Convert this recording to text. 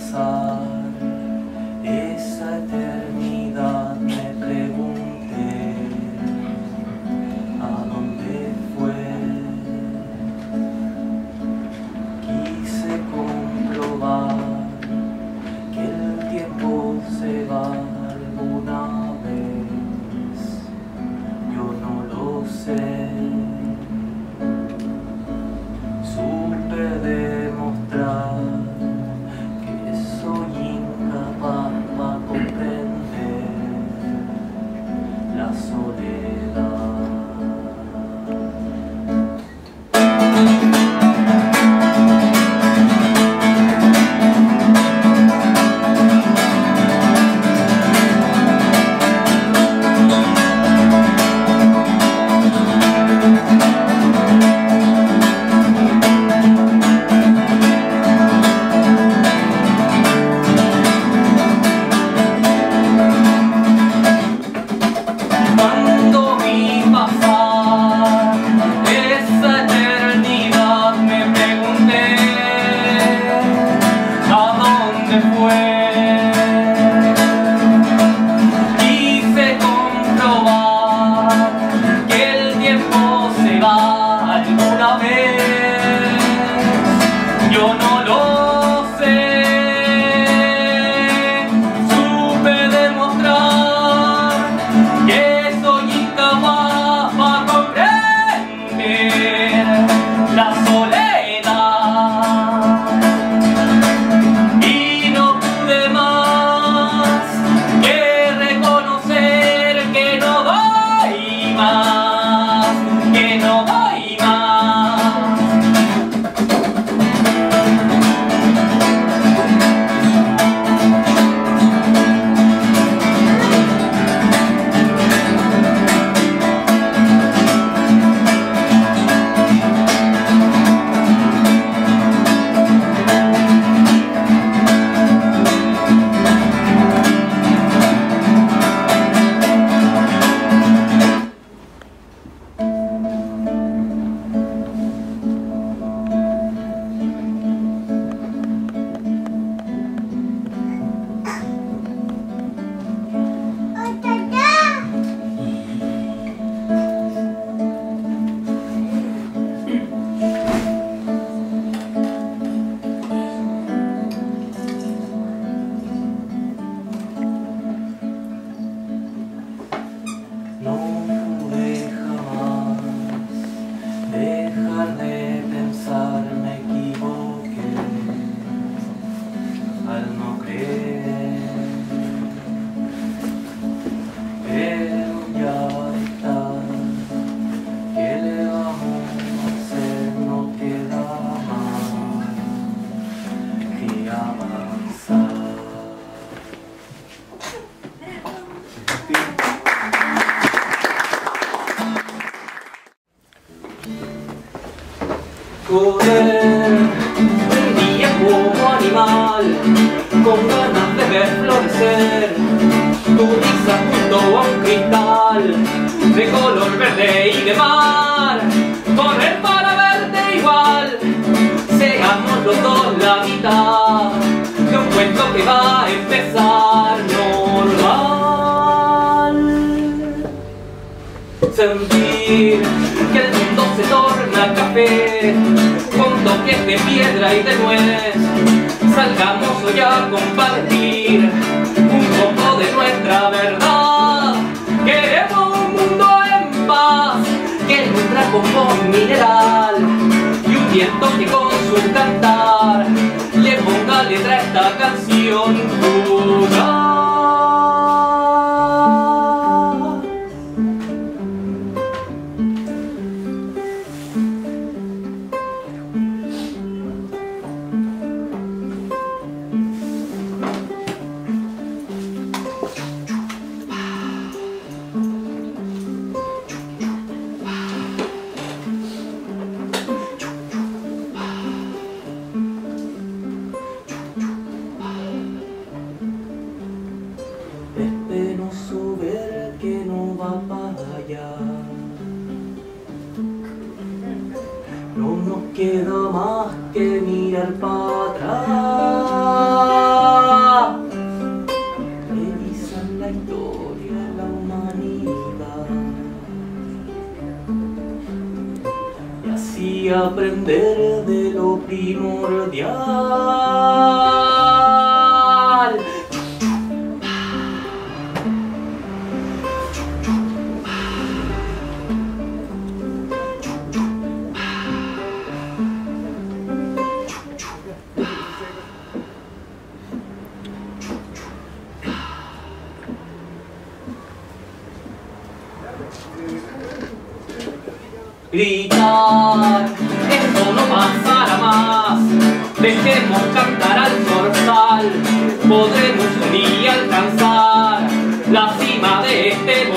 pasar esa eternidad, me pregunté a dónde fue. Quise comprobar que el tiempo se va alguna vez, yo no lo sé. Supe demostrar que soy incapaz para comprender la soledad. Yo no lo sé, supe demostrar que soy incapaz para comprender la soledad y no pude más que reconocer que no doy más, que no doy más. De pensar me equivoqué al no creer, pero ya está, ¿qué le vamos a hacer? No queda más que avanzar. Correr un día como animal, con ganas de ver florecer tu risa junto a un cristal de color verde y de mar. Correr para verte igual, seamos los dos la mitad de un cuento que va a empezar normal. Sentir que el mundo se torna café con toques de piedra y de nuez. Salgamos hoy a compartir un poco de nuestra verdad. Queremos un mundo en paz que nutra como un mineral y un viento que con su cantar le ponga letra a esta canción fugaz. No nos queda más que mirar para atrás. y aprender de lo primordial. Gritar, esto no pasará más. Dejemos cantar al zorzal. Podremos un día alcanzar la cima de este